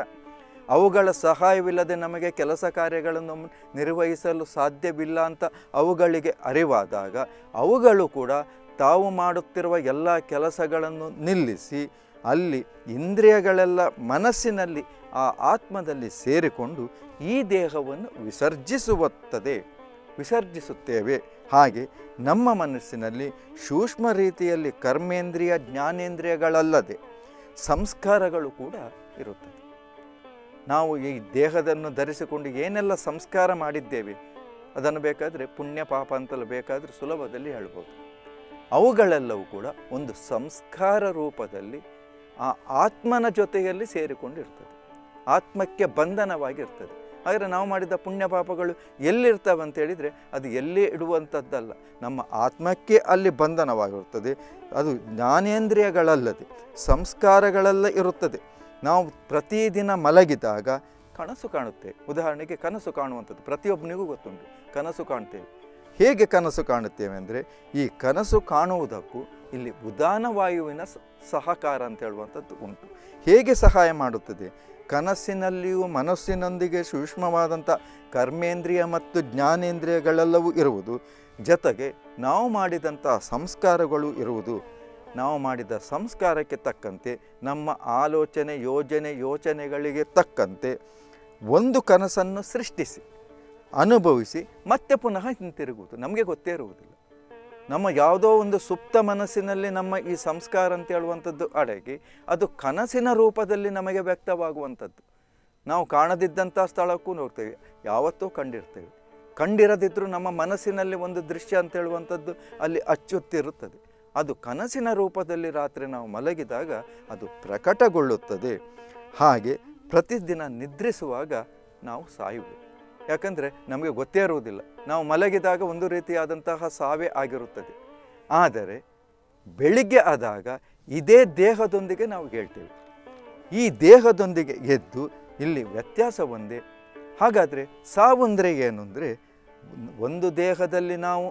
ಅವುಗಳ ಸಹಾಯವಿಲ್ಲದೆ ನಮಗೆ ಕೆಲಸ ಕಾರ್ಯಗಳನ್ನು ನಿರ್ವಹಿಸಲು ಸಾಧ್ಯವಿಲ್ಲ ಅಂತ ಅವುಗಳಿಗೆ ಅರಿವಾದಾಗ, ಅವುಗಳು ಕೂಡ ತಾವು ಮಾಡುತ್ತಿರುವ ಎಲ್ಲ ಕೆಲಸಗಳನ್ನು ನಿಲ್ಲಿಸಿ ಅಲ್ಲಿ ಇಂದ್ರಿಯಗಳೆಲ್ಲ ಮನಸ್ಸಿನಲ್ಲಿ ಆ ಆತ್ಮದಲ್ಲಿ ಸೇರಿಕೊಂಡು ಈ ದೇಹವನ್ನು ವಿಸರ್ಜಿಸುತ್ತದೆ ವಿಸರ್ಜಿಸುತ್ತೇವೆ. ಹಾಗೆ ನಮ್ಮ ಮನಸ್ಸಿನಲ್ಲಿ ಸೂಕ್ಷ್ಮ ರೀತಿಯಲ್ಲಿ ಕರ್ಮೇಂದ್ರಿಯ ಜ್ಞಾನೇಂದ್ರಿಯಗಳಲ್ಲದೆ ಸಂಸ್ಕಾರಗಳು ಕೂಡ ಇರುತ್ತದೆ. ನಾವು ಈ ದೇಹವನ್ನು ಧರಿಸಿಕೊಂಡು ಏನೆಲ್ಲ ಸಂಸ್ಕಾರ ಮಾಡಿದ್ದೇವೆ ಅದನ್ನು ಬೇಕಾದರೆ ಪುಣ್ಯ ಪಾಪ ಅಂತಲೂ ಬೇಕಾದರೆ ಸುಲಭದಲ್ಲಿ ಹೇಳ್ಬೋದು. ಅವುಗಳೆಲ್ಲವೂ ಕೂಡ ಒಂದು ಸಂಸ್ಕಾರ ರೂಪದಲ್ಲಿ ಆ ಆತ್ಮನ ಜೊತೆಯಲ್ಲಿ ಸೇರಿಕೊಂಡಿರ್ತದೆ, ಆತ್ಮಕ್ಕೆ ಬಂಧನವಾಗಿರ್ತದೆ. ಆದರೆ ನಾವು ಮಾಡಿದ ಪುಣ್ಯ ಪಾಪಗಳು ಎಲ್ಲಿರ್ತವೆ ಅಂತೇಳಿದರೆ ಅದು ಎಲ್ಲಿ ಇಡುವಂಥದ್ದಲ್ಲ, ನಮ್ಮ ಆತ್ಮಕ್ಕೆ ಅಲ್ಲಿ ಬಂಧನವಾಗಿರುತ್ತದೆ. ಅದು ಜ್ಞಾನೇಂದ್ರಿಯಗಳಲ್ಲದೆ ಸಂಸ್ಕಾರಗಳೆಲ್ಲ ಇರುತ್ತದೆ. ನಾವು ಪ್ರತಿದಿನ ಮಲಗಿದಾಗ ಕನಸು ಕಾಣುತ್ತೇವೆ. ಉದಾಹರಣೆಗೆ ಕನಸು ಕಾಣುವಂಥದ್ದು ಪ್ರತಿಯೊಬ್ಬನಿಗೂ ಗೊತ್ತುಂಟು, ಕನಸು ಕಾಣ್ತೇವೆ. ಹೇಗೆ ಕನಸು ಕಾಣುತ್ತೇವೆ ಅಂದರೆ, ಈ ಕನಸು ಕಾಣುವುದಕ್ಕೂ ಇಲ್ಲಿ ಉದಾನ ವಾಯುವಿನ ಸಹಕಾರ ಅಂತ ಹೇಳುವಂಥದ್ದು ಉಂಟು. ಹೇಗೆ ಸಹಾಯ ಮಾಡುತ್ತದೆ? ಕನಸಿನಲ್ಲಿಯೂ ಮನಸ್ಸಿನೊಂದಿಗೆ ಸೂಕ್ಷ್ಮವಾದಂಥ ಕರ್ಮೇಂದ್ರಿಯ ಮತ್ತು ಜ್ಞಾನೇಂದ್ರಿಯಗಳೆಲ್ಲವೂ ಇರುವುದು, ಜೊತೆಗೆ ನಾವು ಮಾಡಿದಂಥ ಸಂಸ್ಕಾರಗಳು ಇರುವುದು. ನಾವು ಮಾಡಿದ ಸಂಸ್ಕಾರಕ್ಕೆ ತಕ್ಕಂತೆ ನಮ್ಮ ಆಲೋಚನೆ ಯೋಜನೆ ಯೋಚನೆಗಳಿಗೆ ತಕ್ಕಂತೆ ಒಂದು ಕನಸನ್ನು ಸೃಷ್ಟಿಸಿ ಅನುಭವಿಸಿ ಮತ್ತೆ ಪುನಃ ಹಿಂತಿರುಗುವುದು ನಮಗೆ ಗೊತ್ತೇ ಇರುವುದಿಲ್ಲ. ನಮ್ಮ ಯಾವುದೋ ಒಂದು ಸುಪ್ತ ಮನಸ್ಸಿನಲ್ಲಿ ನಮ್ಮ ಈ ಸಂಸ್ಕಾರ ಅಂತ ಹೇಳುವಂಥದ್ದು ಅಡಗಿ ಅದು ಕನಸಿನ ರೂಪದಲ್ಲಿ ನಮಗೆ ವ್ಯಕ್ತವಾಗುವಂಥದ್ದು. ನಾವು ಕಾಣದಿದ್ದಂಥ ಸ್ಥಳಕ್ಕೂ ನೋಡ್ತೇವೆ, ಯಾವತ್ತೂ ಕಂಡಿರ್ತೇವೆ. ಕಂಡಿರದಿದ್ದರೂ ನಮ್ಮ ಮನಸ್ಸಿನಲ್ಲಿ ಒಂದು ದೃಶ್ಯ ಅಂತ ಹೇಳುವಂಥದ್ದು ಅಲ್ಲಿ ಅಚ್ಚುತ್ತಿರುತ್ತದೆ. ಅದು ಕನಸಿನ ರೂಪದಲ್ಲಿ ರಾತ್ರಿ ನಾವು ಮಲಗಿದಾಗ ಅದು ಪ್ರಕಟಗೊಳ್ಳುತ್ತದೆ. ಹಾಗೆ ಪ್ರತಿದಿನ ನಿದ್ರಿಸುವಾಗ ನಾವು ಸಾಯುವುದು. ಯಾಕಂದರೆ ನಮಗೆ ಗೊತ್ತೇ ಇರುವುದಿಲ್ಲ, ನಾವು ಮಲಗಿದಾಗ ಒಂದು ರೀತಿಯಾದಂತಹ ಸಾವೇ ಆಗಿರುತ್ತದೆ. ಆದರೆ ಬೆಳಿಗ್ಗೆ ಆದಾಗ ಇದೇ ದೇಹದೊಂದಿಗೆ ನಾವು ಹೇಳ್ತೇವೆ. ಈ ದೇಹದೊಂದಿಗೆ ಎದ್ದು ಇಲ್ಲಿ ವ್ಯತ್ಯಾಸ ಒಂದೇ. ಹಾಗಾದರೆ ಸಾವು ಅಂದರೆ ಏನು ಅಂದರೆ, ಒಂದು ದೇಹದಲ್ಲಿ ನಾವು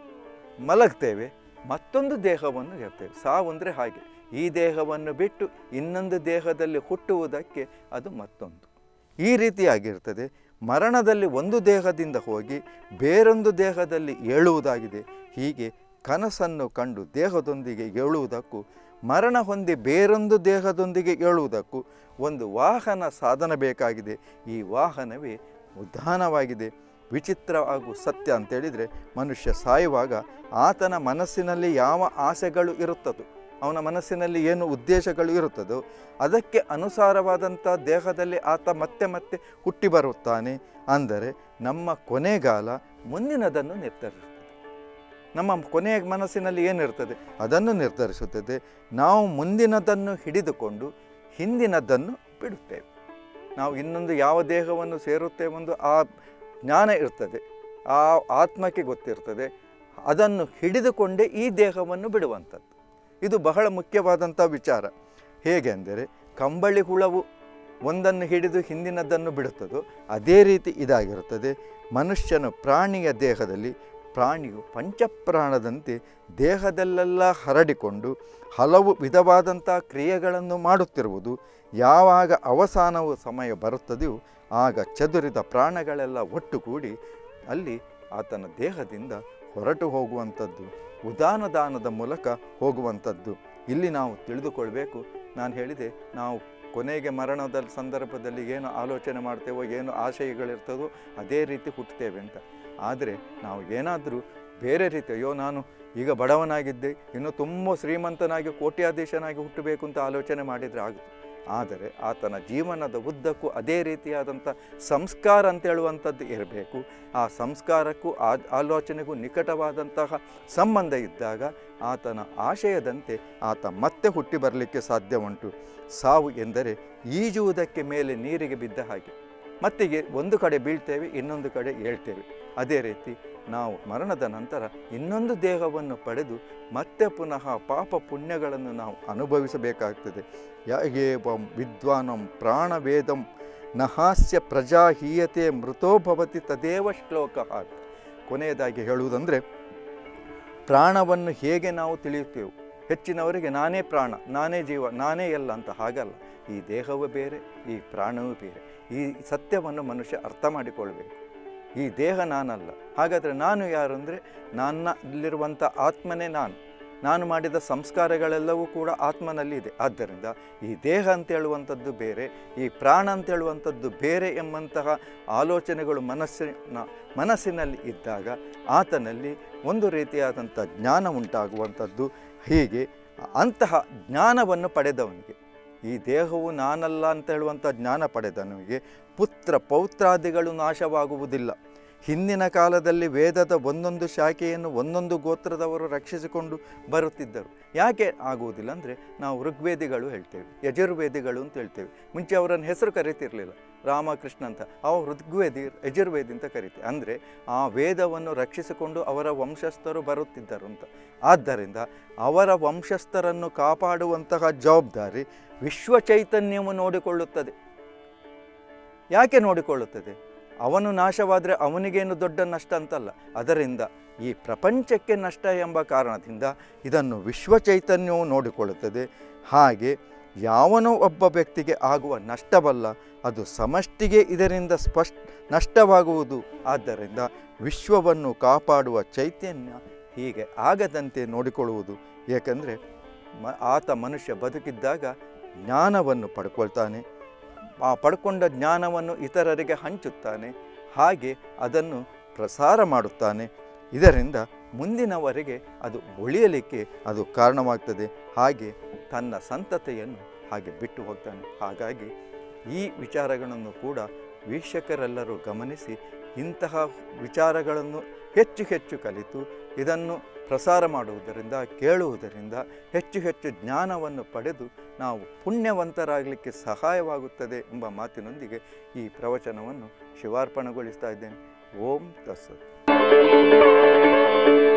ಮಲಗ್ತೇವೆ, ಮತ್ತೊಂದು ದೇಹವನ್ನು ಹೇಳ್ತೇವೆ. ಸಾವು ಅಂದರೆ ಹಾಗೆ, ಈ ದೇಹವನ್ನು ಬಿಟ್ಟು ಇನ್ನೊಂದು ದೇಹದಲ್ಲಿ ಹುಟ್ಟುವುದಕ್ಕೆ ಅದು ಮತ್ತೊಂದು. ಈ ರೀತಿಯಾಗಿರ್ತದೆ. ಮರಣದಲ್ಲಿ ಒಂದು ದೇಹದಿಂದ ಹೋಗಿ ಬೇರೊಂದು ದೇಹದಲ್ಲಿ ಏಳುವುದಾಗಿದೆ. ಹೀಗೆ ಕನಸನ್ನು ಕಂಡು ದೇಹದೊಂದಿಗೆ ಏಳುವುದಕ್ಕೂ ಮರಣ ಹೊಂದಿ ಬೇರೊಂದು ದೇಹದೊಂದಿಗೆ ಏಳುವುದಕ್ಕೂ ಒಂದು ವಾಹನ ಸಾಧನ ಬೇಕಾಗಿದೆ. ಈ ವಾಹನವೇ ಉದಾನವಾಗಿದೆ. ವಿಚಿತ್ರ ಹಾಗೂ ಸತ್ಯ ಅಂತೇಳಿದರೆ, ಮನುಷ್ಯ ಸಾಯುವಾಗ ಆತನ ಮನಸ್ಸಿನಲ್ಲಿ ಯಾವ ಆಸೆಗಳು ಇರುತ್ತದೋ, ಅವನ ಮನಸ್ಸಿನಲ್ಲಿ ಏನು ಉದ್ದೇಶಗಳು ಇರುತ್ತದೋ ಅದಕ್ಕೆ ಅನುಸಾರವಾದಂಥ ದೇಹದಲ್ಲಿ ಆತ ಮತ್ತೆ ಮತ್ತೆ ಹುಟ್ಟಿ ಬರುತ್ತಾನೆ. ಅಂದರೆ ನಮ್ಮ ಕೊನೆಗಾಲ ಮುಂದಿನದನ್ನು ನಿರ್ಧರಿಸುತ್ತದೆ. ನಮ್ಮ ಕೊನೆಯ ಮನಸ್ಸಿನಲ್ಲಿ ಏನಿರ್ತದೆ ಅದನ್ನು ನಿರ್ಧರಿಸುತ್ತದೆ. ನಾವು ಮುಂದಿನದನ್ನು ಹಿಡಿದುಕೊಂಡು ಹಿಂದಿನದನ್ನು ಬಿಡುತ್ತೇವೆ. ನಾವು ಇನ್ನೊಂದು ಯಾವ ದೇಹವನ್ನು ಸೇರುತ್ತೇವೆಂದು ಆ ಜ್ಞಾನ ಇರ್ತದೆ, ಆ ಆತ್ಮಕ್ಕೆ ಗೊತ್ತಿರ್ತದೆ. ಅದನ್ನು ಹಿಡಿದುಕೊಂಡೇ ಈ ದೇಹವನ್ನು ಬಿಡುವಂಥದ್ದು. ಇದು ಬಹಳ ಮುಖ್ಯವಾದಂಥ ವಿಚಾರ. ಹೇಗೆ ಅಂದರೆ ಕಂಬಳಿ ಹುಳವು ಒಂದನ್ನು ಹಿಡಿದು ಹಿಂದಿನದನ್ನು ಬಿಡುತ್ತದೋ ಅದೇ ರೀತಿ ಇದಾಗಿರುತ್ತದೆ. ಮನುಷ್ಯನು ಪ್ರಾಣಿಯ ದೇಹದಲ್ಲಿ, ಪ್ರಾಣಿಯು ಪಂಚಪ್ರಾಣದಂತೆ ದೇಹದಲ್ಲೆಲ್ಲ ಹರಡಿಕೊಂಡು ಹಲವು ವಿಧವಾದಂಥ ಕ್ರಿಯೆಗಳನ್ನು ಮಾಡುತ್ತಿರುವುದು. ಯಾವಾಗ ಅವಸಾನವು ಸಮಯ ಬರುತ್ತದೆಯೋ ಆಗ ಚದುರಿದ ಪ್ರಾಣಗಳೆಲ್ಲ ಒಟ್ಟುಗೂಡಿ ಅಲ್ಲಿ ಆತನ ದೇಹದಿಂದ ಹೊರಟು ಹೋಗುವಂಥದ್ದು, ಉದಾನದಾನದ ಮೂಲಕ ಹೋಗುವಂಥದ್ದು. ಇಲ್ಲಿ ನಾವು ತಿಳಿದುಕೊಳ್ಬೇಕು. ನಾನು ಹೇಳಿದೆ, ನಾವು ಕೊನೆಗೆ ಮರಣದ ಸಂದರ್ಭದಲ್ಲಿ ಏನು ಆಲೋಚನೆ ಮಾಡ್ತೇವೋ, ಏನು ಆಶಯಗಳಿರ್ತದೋ ಅದೇ ರೀತಿ ಹುಟ್ಟುತ್ತೇವೆ ಅಂತ. ಆದರೆ ನಾವು ಏನಾದರೂ ಬೇರೆ ರೀತಿ, ಅಯ್ಯೋ ನಾನು ಈಗ ಬಡವನಾಗಿದ್ದೆ, ಇನ್ನು ತುಂಬ ಶ್ರೀಮಂತನಾಗಿ ಕೋಟ್ಯಾಧೀಶನಾಗಿ ಹುಟ್ಟಬೇಕು ಅಂತ ಆಲೋಚನೆ ಮಾಡಿದರೆ ಆಗುತ್ತೆ. ಆದರೆ ಆತನ ಜೀವನದ ಉದ್ದಕ್ಕೂ ಅದೇ ರೀತಿಯಾದಂಥ ಸಂಸ್ಕಾರ ಅಂತ ಹೇಳುವಂಥದ್ದು ಇರಬೇಕು. ಆ ಸಂಸ್ಕಾರಕ್ಕೂ ಆ ಆಲೋಚನೆಗೂ ನಿಕಟವಾದಂತಹ ಸಂಬಂಧ ಇದ್ದಾಗ ಆತನ ಆಶಯದಂತೆ ಆತ ಮತ್ತೆ ಹುಟ್ಟಿ ಬರಲಿಕ್ಕೆ ಸಾಧ್ಯ ಉಂಟು. ಸಾವು ಎಂದರೆ ಈಜುವುದಕ್ಕೆ ಮೇಲೆ ನೀರಿಗೆ ಬಿದ್ದ ಹಾಗೆ, ಮತ್ತಿಗೆ ಒಂದು ಕಡೆ ಬೀಳ್ತೇವೆ, ಇನ್ನೊಂದು ಕಡೆ ಏಳ್ತೇವೆ. ಅದೇ ರೀತಿ ನಾವು ಮರಣದ ನಂತರ ಇನ್ನೊಂದು ದೇಹವನ್ನು ಪಡೆದು ಮತ್ತೆ ಪುನಃ ಪಾಪ ಪುಣ್ಯಗಳನ್ನು ನಾವು ಅನುಭವಿಸಬೇಕಾಗ್ತದೆ. ಯಾಗೇವಂ ವಿದ್ವಾನಂ ಪ್ರಾಣವೇದಂ ನಹಾಸ್ಯ ಪ್ರಜಾ ಹೀಯತೆ ಮೃತೋ ಭವತಿ ತದೇವ ಶ್ಲೋಕ. ಕೊನೆಯದಾಗಿ ಹೇಳುವುದಂದರೆ, ಪ್ರಾಣವನ್ನು ಹೇಗೆ ನಾವು ತಿಳಿಯುತ್ತೇವೆ, ಹೆಚ್ಚಿನವರಿಗೆ ನಾನೇ ಪ್ರಾಣ, ನಾನೇ ಜೀವ, ನಾನೇ ಎಲ್ಲ ಅಂತ. ಹಾಗಲ್ಲ. ಈ ದೇಹವೂ ಬೇರೆ, ಈ ಪ್ರಾಣವೂ ಬೇರೆ. ಈ ಸತ್ಯವನ್ನು ಮನುಷ್ಯ ಅರ್ಥ ಮಾಡಿಕೊಳ್ಬೇಕು. ಈ ದೇಹ ನಾನಲ್ಲ. ಹಾಗಾದರೆ ನಾನು ಯಾರು ಅಂದರೆ, ನನ್ನಲ್ಲಿರುವಂಥ ಆತ್ಮನೇ ನಾನು. ನಾನು ಮಾಡಿದ ಸಂಸ್ಕಾರಗಳೆಲ್ಲವೂ ಕೂಡ ಆತ್ಮನಲ್ಲಿ ಇದೆ. ಆದ್ದರಿಂದ ಈ ದೇಹ ಅಂತ ಹೇಳುವಂಥದ್ದು ಬೇರೆ, ಈ ಪ್ರಾಣ ಅಂತ ಹೇಳುವಂಥದ್ದು ಬೇರೆ ಎಂಬಂತಹ ಆಲೋಚನೆಗಳು ಮನಸ್ಸಿನ ಮನಸ್ಸಿನಲ್ಲಿ ಇದ್ದಾಗ ಆತನಲ್ಲಿ ಒಂದು ರೀತಿಯಾದಂಥ ಜ್ಞಾನ ಉಂಟಾಗುವಂಥದ್ದು. ಹೀಗೆ ಅಂತಹ ಜ್ಞಾನವನ್ನು ಪಡೆದವನಿಗೆ, ಈ ದೇಹವು ನಾನಲ್ಲ ಅಂತ ಹೇಳುವಂಥ ಜ್ಞಾನ ಪಡೆದವನಿಗೆ ಪುತ್ರ ಪೌತ್ರಾದಿಗಳು ನಾಶವಾಗುವುದಿಲ್ಲ. ಹಿಂದಿನ ಕಾಲದಲ್ಲಿ ವೇದದ ಒಂದೊಂದು ಶಾಖೆಯನ್ನು ಒಂದೊಂದು ಗೋತ್ರದವರು ರಕ್ಷಿಸಿಕೊಂಡು ಬರುತ್ತಿದ್ದರು. ಯಾಕೆ ಆಗುವುದಿಲ್ಲ ಅಂದರೆ, ನಾವು ಋಗ್ವೇದಿಗಳು ಹೇಳ್ತೇವೆ, ಯಜುರ್ವೇದಿಗಳು ಅಂತ ಹೇಳ್ತೇವೆ. ಮುಂಚೆ ಅವರನ್ನು ಹೆಸರು ಕರೀತಿರಲಿಲ್ಲ, ರಾಮಕೃಷ್ಣ ಅಂತ. ಅವು ಋಗ್ವೇದಿ, ಯಜುರ್ವೇದಿ ಅಂತ ಕರಿತೇವೆ. ಅಂದರೆ ಆ ವೇದವನ್ನು ರಕ್ಷಿಸಿಕೊಂಡು ಅವರ ವಂಶಸ್ಥರು ಬರುತ್ತಿದ್ದರು ಅಂತ. ಆದ್ದರಿಂದ ಅವರ ವಂಶಸ್ಥರನ್ನು ಕಾಪಾಡುವಂತಹ ಜವಾಬ್ದಾರಿ ವಿಶ್ವ ಚೈತನ್ಯವು ನೋಡಿಕೊಳ್ಳುತ್ತದೆ. ಯಾಕೆ ನೋಡಿಕೊಳ್ಳುತ್ತದೆ? ಅವನು ನಾಶವಾದರೆ ಅವನಿಗೇನು ದೊಡ್ಡ ನಷ್ಟ ಅಂತಲ್ಲ. ಅದರಿಂದ ಈ ಪ್ರಪಂಚಕ್ಕೆ ನಷ್ಟ ಎಂಬ ಕಾರಣದಿಂದ ಇದನ್ನು ವಿಶ್ವ ಚೈತನ್ಯವು ನೋಡಿಕೊಳ್ಳುತ್ತದೆ. ಹಾಗೆ ಯಾವನೋ ಒಬ್ಬ ವ್ಯಕ್ತಿಗೆ ಆಗುವ ನಷ್ಟವಲ್ಲ, ಅದು ಸಮಷ್ಟಿಗೆ ಇದರಿಂದ ಸ್ಪಷ್ಟ ನಷ್ಟವಾಗುವುದು. ಆದ್ದರಿಂದ ವಿಶ್ವವನ್ನು ಕಾಪಾಡುವ ಚೈತನ್ಯ ಹೀಗೆ ಆಗದಂತೆ ನೋಡಿಕೊಳ್ಳುವುದು. ಏಕೆಂದರೆ ಮ ಆತ ಮನುಷ್ಯ ಬದುಕಿದ್ದಾಗ ಜ್ಞಾನವನ್ನು ಪಡ್ಕೊಳ್ತಾನೆ, ಆ ಪಡ್ಕೊಂಡ ಜ್ಞಾನವನ್ನು ಇತರರಿಗೆ ಹಂಚುತ್ತಾನೆ, ಹಾಗೆ ಅದನ್ನು ಪ್ರಸಾರ ಮಾಡುತ್ತಾನೆ. ಇದರಿಂದ ಮುಂದಿನವರೆಗೆ ಅದು ಉಳಿಯಲಿಕ್ಕೆ ಅದು ಕಾರಣವಾಗ್ತದೆ. ಹಾಗೆ ತನ್ನ ಸಂತತಿಯನ್ನು ಹಾಗೆ ಬಿಟ್ಟು ಹೋಗ್ತಾನೆ. ಹಾಗಾಗಿ ಈ ವಿಚಾರಗಳನ್ನು ಕೂಡ ವೀಕ್ಷಕರೆಲ್ಲರೂ ಗಮನಿಸಿ ಇಂತಹ ವಿಚಾರಗಳನ್ನು ಹೆಚ್ಚು ಹೆಚ್ಚು ಕಲಿತು ಇದನ್ನು ಪ್ರಸಾರ ಮಾಡುವುದರಿಂದ, ಕೇಳುವುದರಿಂದ ಹೆಚ್ಚು ಹೆಚ್ಚು ಜ್ಞಾನವನ್ನು ಪಡೆದು ನಾವು ಪುಣ್ಯವಂತರಾಗಲಿಕ್ಕೆ ಸಹಾಯವಾಗುತ್ತದೆ ಎಂಬ ಮಾತಿನೊಂದಿಗೆ ಈ ಪ್ರವಚನವನ್ನು ಶಿವಾರ್ಪಣೆಗೊಳಿಸ್ತಾ ಇದ್ದೇನೆ. ಓಂ ತತ್ಸತ್.